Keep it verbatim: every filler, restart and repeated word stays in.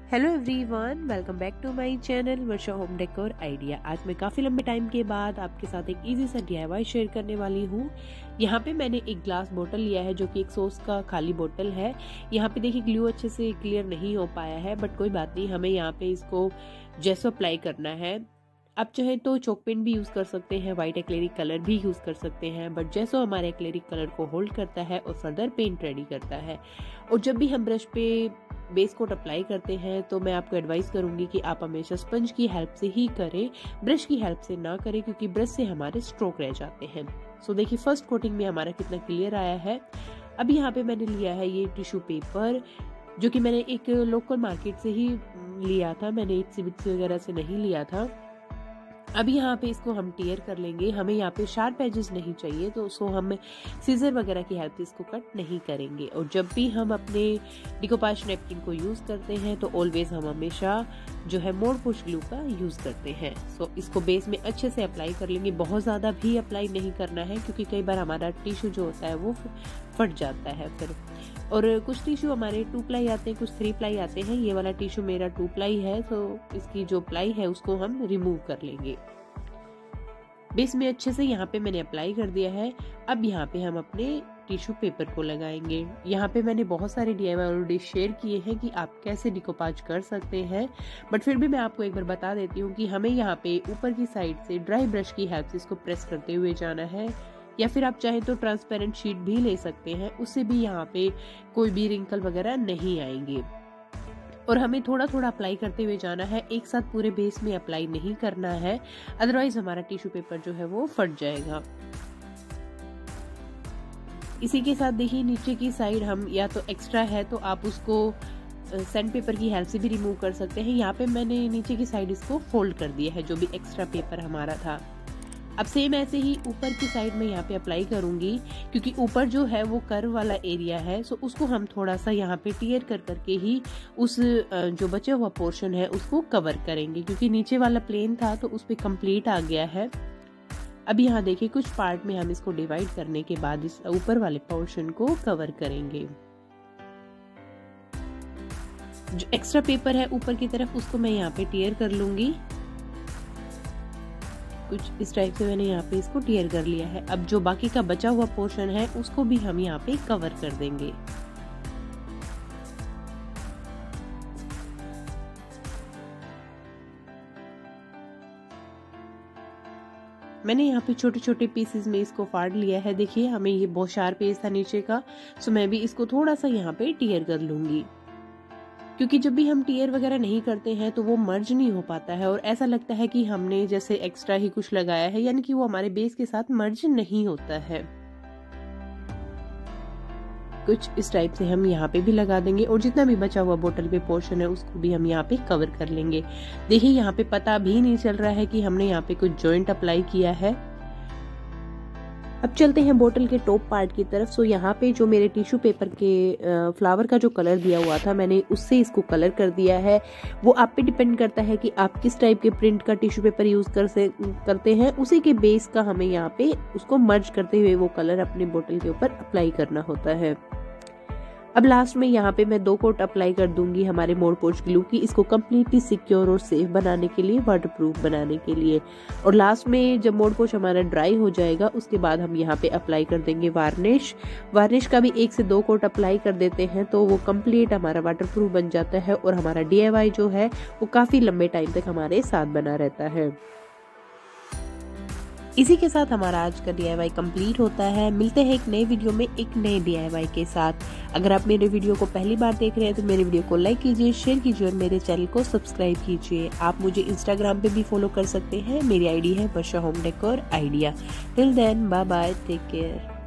Hello everyone, welcome back to my channel Varsha home decor idea. आज मैं काफ़ी लंबे टाइम के बाद आपके साथ एक इजी सा डीआईवाई शेयर करने वाली हूँ। यहाँ पे मैंने एक ग्लास बोतल लिया है जो कि एक सॉस का खाली बोतल है। यहाँ पे देखिए ग्लू अच्छे से क्लियर नहीं हो पाया है, बट कोई बात नहीं, हमें यहाँ पे इसको जैसो अप्लाई करना है। आप चाहे तो चॉक पेन भी यूज़ कर सकते हैं, वाइट एक्लेरिक कलर भी यूज़ कर सकते हैं, बट जैसो हमारे एक्लेरिक कलर को होल्ड करता है और फर्दर पेंट रेडी करता है। और जब भी हम ब्रश पे बेस कोट अप्लाई करते हैं तो मैं आपको एडवाइस करूंगी कि आप हमेशा स्पंज की हेल्प से ही करें, ब्रश की हेल्प से ना करें, क्योंकि ब्रश से हमारे स्ट्रोक रह जाते हैं। सो देखिए फर्स्ट कोटिंग में हमारा कितना क्लियर आया है। अब यहाँ पे मैंने लिया है ये टिश्यू पेपर, जो कि मैंने एक लोकल मार्केट से ही लिया था, मैंने इट्सी बिट्सी वगैरह से नहीं लिया था। अब यहाँ पे इसको हम टेयर कर लेंगे। हमें यहाँ पे शार्प एजेस नहीं चाहिए, तो सो हम सीजर वगैरह की हेल्प से इसको कट नहीं करेंगे। और जब भी हम अपने डिकोपाज नैपकिन को यूज़ करते हैं तो ऑलवेज हम हमेशा जो है मोड़ पुश ग्लू का यूज़ करते हैं। सो इसको बेस में अच्छे से अप्लाई कर लेंगे। बहुत ज़्यादा भी अप्लाई नहीं करना है, क्योंकि कई बार हमारा टिश्यू जो होता है वो फट जाता है फिर। और कुछ टिश्यू हमारे टू प्लाई आते हैं, कुछ थ्री प्लाई आते हैं। ये वाला टिश्यू मेरा टू प्लाई है, तो इसकी जो प्लाई है उसको हम रिमूव कर लेंगे। बेस में अच्छे से यहाँ पे मैंने अप्लाई कर दिया है। अब यहाँ पे हम अपने टिश्यू पेपर को लगाएंगे। यहाँ पे मैंने बहुत सारे डीआईवाई ऑलरेडी शेयर किए हैं कि आप कैसे डिकोपाज कर सकते हैं, बट फिर भी मैं आपको एक बार बता देती हूँ कि हमें यहाँ पे ऊपर की साइड से ड्राई ब्रश की हेल्प से इसको प्रेस करते हुए जाना है, या फिर आप चाहें तो ट्रांसपेरेंट शीट भी ले सकते हैं, उससे भी यहाँ पे कोई भी रिंकल वगैरह नहीं आएंगे। और हमें थोड़ा थोड़ा अप्लाई करते हुए जाना है, एक साथ पूरे बेस में अप्लाई नहीं करना है, अदरवाइज हमारा टिश्यू पेपर जो है वो फट जाएगा। इसी के साथ देखिए नीचे की साइड हम या तो एक्स्ट्रा है तो आप उसको सैंड पेपर की हेल्प से भी रिमूव कर सकते हैं। यहाँ पे मैंने नीचे की साइड इसको फोल्ड कर दिया है, जो भी एक्स्ट्रा पेपर हमारा था। अब सेम ऐसे ही ऊपर की साइड में यहाँ पे अप्लाई करूंगी, क्योंकि ऊपर जो है वो कर्व वाला एरिया है, सो उसको हम थोड़ा सा यहाँ पे टियर कर करके ही उस जो बचा हुआ पोर्शन है उसको कवर करेंगे, क्योंकि नीचे वाला प्लेन था तो उस पे कंप्लीट आ गया है। अब यहाँ देखिए कुछ पार्ट में हम इसको डिवाइड करने के बाद इस ऊपर वाले पोर्शन को कवर करेंगे। जो एक्स्ट्रा पेपर है ऊपर की तरफ उसको मैं यहाँ पे टियर कर लूंगी। कुछ इस टाइप से मैंने यहाँ पे इसको टियर कर लिया है। अब जो बाकी का बचा हुआ पोर्शन है उसको भी हम यहाँ पे कवर कर देंगे। मैंने यहाँ पे छोटे छोटे पीसेस में इसको फाड़ लिया है। देखिए हमें ये बहुत शार्प एज था नीचे का, सो मैं भी इसको थोड़ा सा यहाँ पे टियर कर लूंगी, क्योंकि जब भी हम टियर वगैरह नहीं करते हैं तो वो मर्ज नहीं हो पाता है और ऐसा लगता है कि हमने जैसे एक्स्ट्रा ही कुछ लगाया है, यानी कि वो हमारे बेस के साथ मर्ज नहीं होता है। कुछ इस टाइप से हम यहाँ पे भी लगा देंगे और जितना भी बचा हुआ बोतल पे पोर्शन है उसको भी हम यहाँ पे कवर कर लेंगे। देखिए यहाँ पे पता भी नहीं चल रहा है कि हमने यहाँ पे कुछ जॉइंट अप्लाई किया है। अब चलते हैं बोतल के टॉप पार्ट की तरफ। सो यहाँ पे जो मेरे टिश्यू पेपर के फ्लावर का जो कलर दिया हुआ था, मैंने उससे इसको कलर कर दिया है। वो आप पे डिपेंड करता है कि आप किस टाइप के प्रिंट का टिश्यू पेपर यूज कर से करते हैं, उसी के बेस का हमें यहाँ पे उसको मर्ज करते हुए वो कलर अपने बोतल के ऊपर अप्लाई करना होता है। अब लास्ट में यहाँ पे मैं दो कोट अप्लाई कर दूंगी हमारे मोड़ पोच ग्लू की, इसको कम्प्लीटली सिक्योर और सेफ बनाने के लिए, वाटरप्रूफ बनाने के लिए। और लास्ट में जब मोड़ पोच हमारा ड्राई हो जाएगा उसके बाद हम यहाँ पे अप्लाई कर देंगे वार्निश। वार्निश का भी एक से दो कोट अप्लाई कर देते हैं तो वो कंप्लीट हमारा वाटरप्रूफ बन जाता है और हमारा डीआईवाई जो है वो काफी लंबे टाइम तक हमारे साथ बना रहता है। इसी के साथ हमारा आज का डीआईवाई कंप्लीट होता है। मिलते हैं एक नए वीडियो में एक नए डीआईवाई के साथ। अगर आप मेरे वीडियो को पहली बार देख रहे हैं तो मेरे वीडियो को लाइक कीजिए, शेयर कीजिए और मेरे चैनल को सब्सक्राइब कीजिए। आप मुझे इंस्टाग्राम पे भी फॉलो कर सकते हैं, मेरी आईडी है Varsha home decor idea. Till then bye bye, take care.